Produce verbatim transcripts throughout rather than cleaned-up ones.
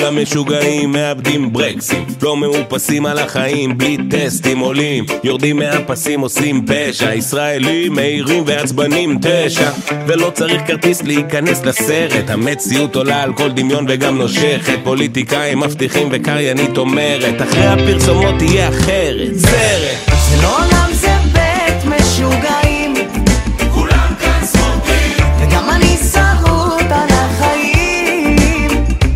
כולם משוגעים, מאבדים ברקסים, לא מאופסים על החיים, בלי טסטים עולים, יורדים מהפסים, עושים פשע. ישראלים מהירים ועצבנים תשע, ולא צריך כרטיס להיכנס לסרט. המציאות עולה על כל דמיון וגם נושכת, פוליטיקאים מבטיחים וקריינית אומרת אחרי הפרסומות תהיה אחרת. סרט זה לא עולם, זה בית משוגעים, כולם כאן ספורטים וגם אני שרוט על החיים,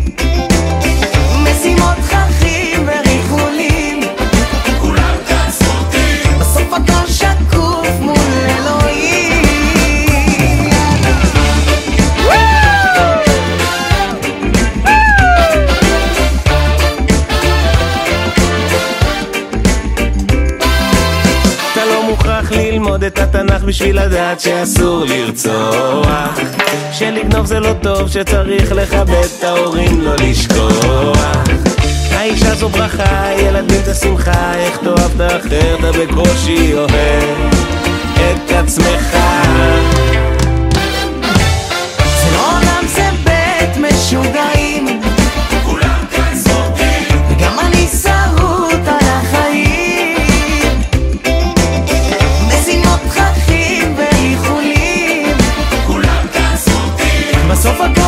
משימות חכים וריחולים, כולם כאן ספורטים בסוף הכל שקוף מול אלוהים. אתה לא מוכרח ללמוד את התנ"ך בשביל לדעת שאסור לרצוח, שלגנוב זה לא טוב, שצריך לכבד את ההורים, לא לשכוח. האישה זו ברכה, ילדים זה שמחה, איך תאהב את האחר, אתה בקושי אוהב את עצמך. זה לא עולם, זה בית משוגעים, כולם כאן ספורטים וגם אני שרוט על החיים, משימות חכים ואיחולים, כולם כאן ספורטים בסוף הכל